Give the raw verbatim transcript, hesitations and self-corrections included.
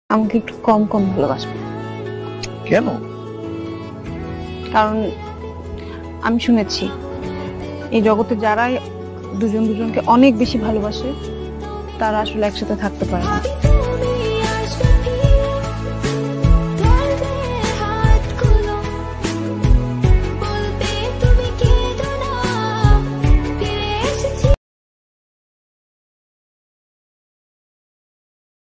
আমাকে একটু কম কম ভালোবাসবে। কেন? কারণ আমি শুনেছি এই জগতে যারাই দুজন দুজনকে অনেক বেশি ভালোবাসে তারা আসলে একসাথে থাকতে পারে না।